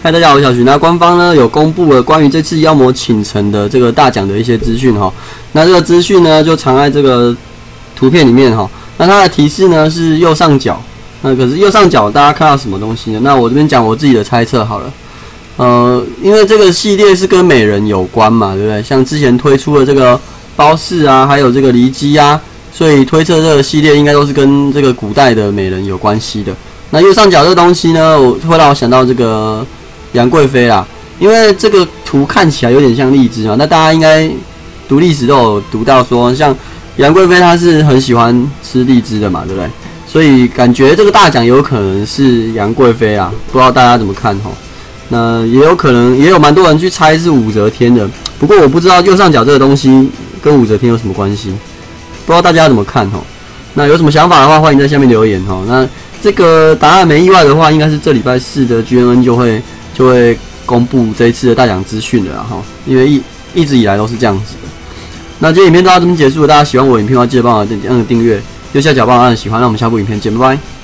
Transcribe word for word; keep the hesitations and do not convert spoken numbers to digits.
嗨，大家好，我是小徐。那官方呢有公布了关于这次妖魔倾城的这个大奖的一些资讯哈。那这个资讯呢就藏在这个图片里面哈。那它的提示呢是右上角，那可是右上角大家看到什么东西呢？那我这边讲我自己的猜测好了。呃，因为这个系列是跟美人有关嘛，对不对？像之前推出的这个包氏啊，还有这个骊姬啊，所以推测这个系列应该都是跟这个古代的美人有关系的。那右上角这个东西呢，我会让我想到这个杨贵妃啦，因为这个图看起来有点像荔枝嘛。那大家应该读历史都有读到说，像杨贵妃她是很喜欢吃荔枝的嘛，对不对？所以感觉这个大奖有可能是杨贵妃啊，不知道大家怎么看吼？那也有可能，也有蛮多人去猜是武则天的。不过我不知道右上角这个东西跟武则天有什么关系，不知道大家怎么看吼？那有什么想法的话，欢迎在下面留言吼。那这个答案没意外的话，应该是这礼拜四的 G N N 就会就会公布这一次的大奖资讯了哈，因为一一直以来都是这样子的。那今天影片到这边结束了，大家喜欢我影片的话，记得帮我点按个订阅，右下角帮我按喜欢，那我们下部影片见，拜拜。